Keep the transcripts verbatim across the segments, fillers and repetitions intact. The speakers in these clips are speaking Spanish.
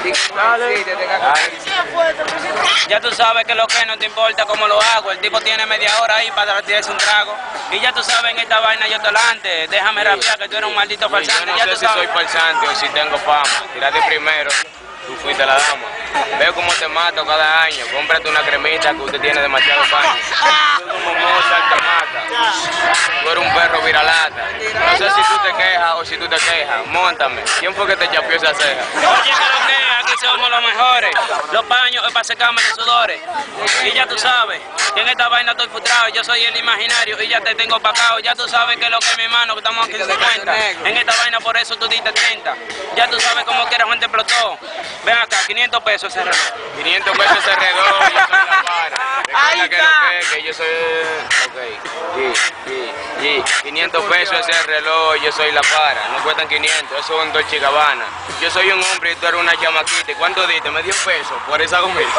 Ya tú sabes que lo que no te importa cómo lo hago. El tipo tiene media hora ahí para tirarse un trago. Y ya tú sabes, en esta vaina yo te delante. Déjame rapear que tú eres un maldito farsante. Yo no ya sé tú si sabes. soy farsante o si tengo fama. Tírate primero. Tú fuiste la dama. Veo cómo te mato cada año. Cómprate una cremita que usted tiene demasiado paño. Tú como Mozart te mata. Tú eres un perro viralata. No sé si tú te quejas o si tú te quejas. Móntame. ¿Quién fue que te chapió esa ceja? Oye, que lo que aquí somos los mejores. Los paños es para secarme los sudores. Y ya tú sabes que en esta vaina estoy frustrado. Yo soy el imaginario y ya te tengo pacado. Ya tú sabes que lo que es mi hermano, que estamos aquí en cincuenta. En esta vaina por eso tú diste treinta. Ya tú sabes cómo que la gente explotó. Ven acá, quinientos pesos ese reloj. quinientos pesos ese reloj, yo soy la para. Recuerda que lo que, que yo soy... Ok, sí, sí, sí. quinientos pesos ese reloj, yo soy la para. No cuestan quinientos, eso es un Dolce Gabbana. Yo soy un hombre y tú eres una chamaquita. ¿Y cuánto diste? Me dio un peso por esa gomita.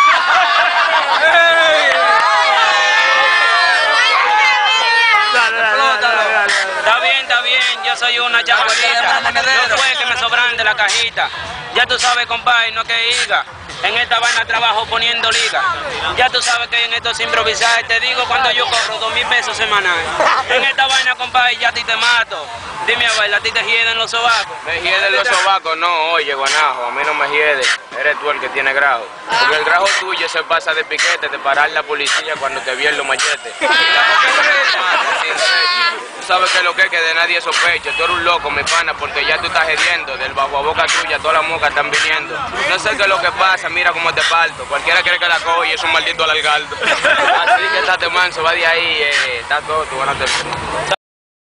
Está bien, está bien, yo soy una chamaquita. No fue que me sobran de la cajita. Ya tú sabes, compadre, no que diga. En esta vaina trabajo poniendo liga. Ya tú sabes que en esto es improvisar. Te digo cuando yo cobro dos mil pesos semanales. En esta vaina, compadre, ya a ti te mato. Dime a ver, ¿a ti te hieden los sobacos? ¿Me hieden los sobacos? No, oye, guanajo, a mí no me hiede. Eres tú el que tiene grajo. Porque el grajo tuyo se pasa de piquete, de parar la policía cuando te vieron los machetes. Tú sabes que lo que es que de nadie sospecha. Tú eres un loco, mi pana, porque ya tú estás hediendo. Del bajo a boca tuya, todas las moscas están viniendo. No sé qué es lo que pasa, mira cómo te parto. Cualquiera cree que la cojo y es un maldito alargardo. Así que estate manso, va de ahí, eh, está todo, tú van a